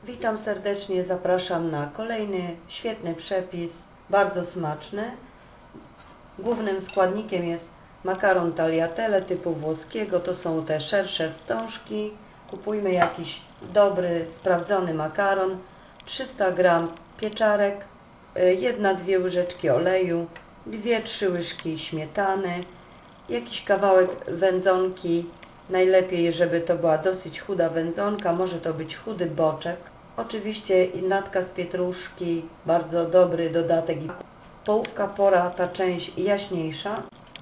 Witam serdecznie, zapraszam na kolejny świetny przepis, bardzo smaczny. Głównym składnikiem jest makaron tagliatelle typu włoskiego, to są te szersze wstążki. Kupujmy jakiś dobry, sprawdzony makaron, 300 g pieczarek, 1-2 łyżeczki oleju, 2-3 łyżki śmietany, jakiś kawałek wędzonki, najlepiej żeby to była dosyć chuda wędzonka, może to być chudy boczek. Oczywiście natka z pietruszki, bardzo dobry dodatek. Połówka pora, ta część jaśniejsza.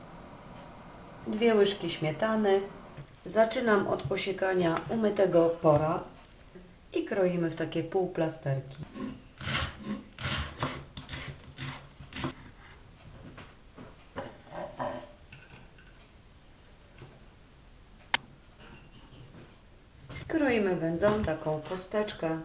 2 łyżki śmietany. Zaczynam od posiekania umytego pora i kroimy w takie półplasterki. Kroimy wędzonkę, taką kosteczkę.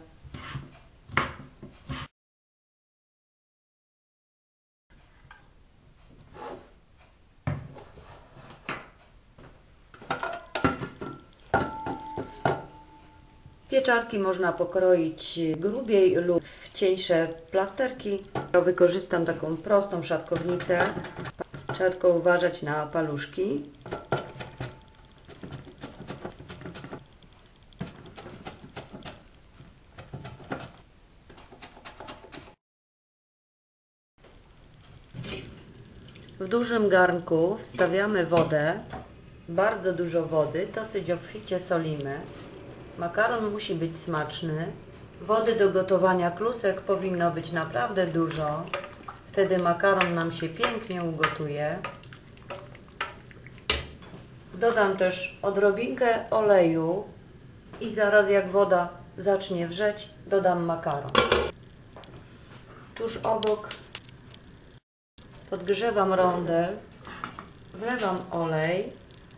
Pieczarki można pokroić grubiej lub w cieńsze plasterki. Ja wykorzystam taką prostą szatkownicę. Trzeba tylko uważać na paluszki. W dużym garnku wstawiamy wodę, bardzo dużo wody, dosyć obficie solimy. Makaron musi być smaczny. Wody do gotowania klusek powinno być naprawdę dużo. Wtedy makaron nam się pięknie ugotuje. Dodam też odrobinkę oleju i zaraz jak woda zacznie wrzeć, dodam makaron. Tuż obok podgrzewam rondel, wlewam olej.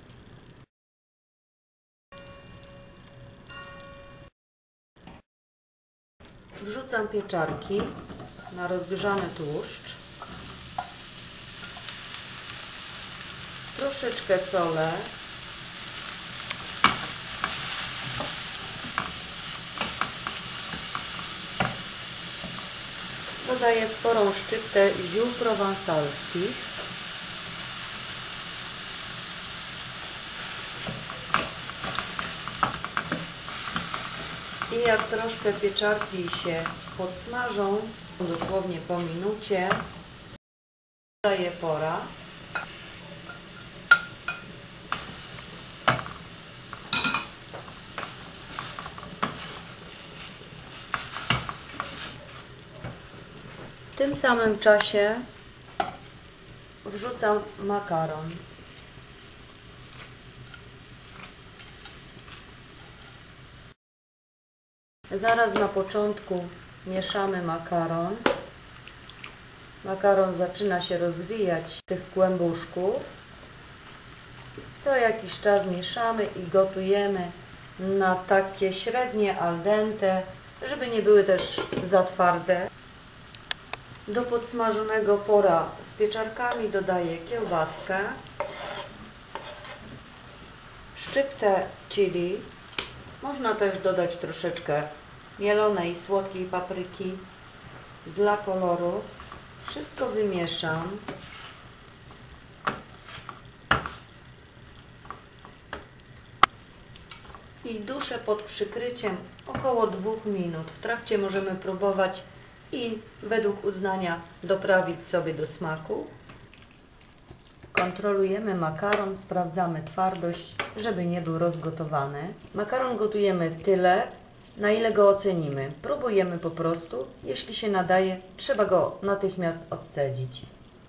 Wrzucam pieczarki na rozgrzany tłuszcz. Troszeczkę solę. Dodaję sporą szczyptę ziół prowansalskich. I jak troszkę pieczarki się podsmażą, dosłownie po minucie, dodaję pora. W tym samym czasie wrzucam makaron. Zaraz na początku mieszamy makaron. Makaron zaczyna się rozwijać z tych kłębuszków. Co jakiś czas mieszamy i gotujemy na takie średnie al dente, żeby nie były też za twarde. Do podsmażonego pora z pieczarkami dodaję kiełbaskę, szczyptę chili. Można też dodać troszeczkę mielonej, słodkiej papryki dla koloru. Wszystko wymieszam. I duszę pod przykryciem około 2 minut. W trakcie możemy próbować i według uznania doprawić sobie do smaku. Kontrolujemy makaron, sprawdzamy twardość, żeby nie był rozgotowany. Makaron gotujemy tyle, na ile go ocenimy. Próbujemy po prostu. Jeśli się nadaje, trzeba go natychmiast odcedzić.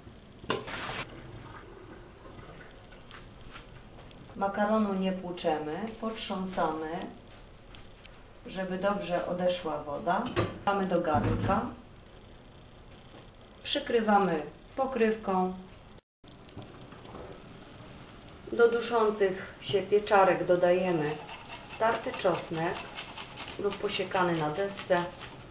Makaronu nie płuczemy, potrząsamy, żeby dobrze odeszła woda. Damy do garnka. Przykrywamy pokrywką. Do duszących się pieczarek dodajemy starty czosnek lub posiekany na desce.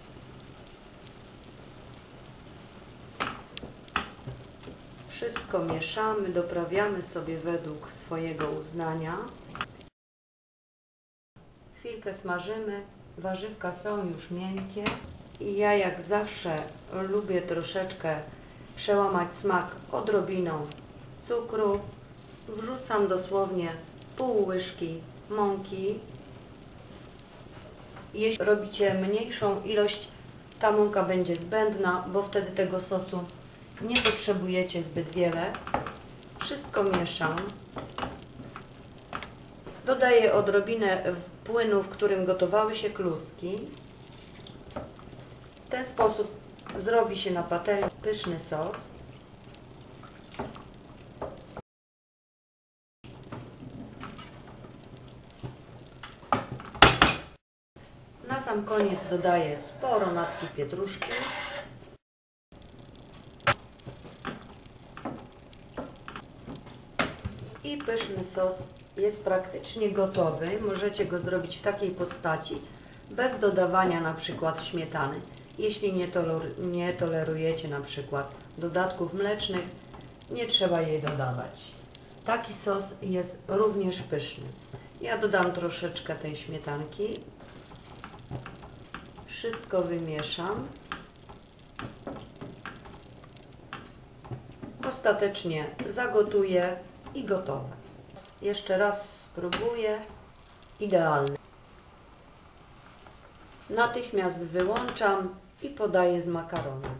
Wszystko mieszamy, doprawiamy sobie według swojego uznania. Chwilkę chwilkę smażymy. Warzywka są już miękkie i ja jak zawsze lubię troszeczkę przełamać smak odrobiną cukru. Wrzucam dosłownie pół łyżki mąki. Jeśli robicie mniejszą ilość, ta mąka będzie zbędna, bo wtedy tego sosu nie potrzebujecie zbyt wiele. Wszystko mieszam. Dodaję odrobinę płynu, w którym gotowały się kluski. W ten sposób zrobi się na patelni pyszny sos. Na sam koniec dodaję sporo natki pietruszki. I pyszny sos jest praktycznie gotowy. Możecie go zrobić w takiej postaci, bez dodawania na przykład śmietany. Jeśli nie tolerujecie na przykład dodatków mlecznych, nie trzeba jej dodawać. Taki sos jest również pyszny. Ja dodam troszeczkę tej śmietanki. Wszystko wymieszam. Ostatecznie zagotuję i gotowe. Jeszcze raz spróbuję. Idealny. Natychmiast wyłączam i podaję z makaronem.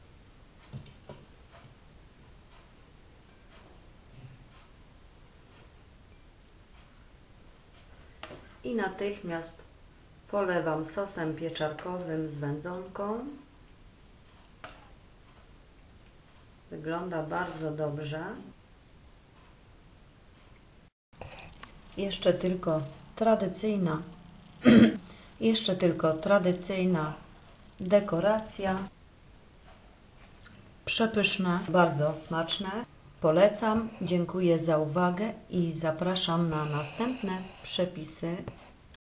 I natychmiast polewam sosem pieczarkowym z wędzonką. Wygląda bardzo dobrze. Jeszcze tylko tradycyjna dekoracja. Przepyszne, bardzo smaczne. Polecam, dziękuję za uwagę i zapraszam na następne przepisy.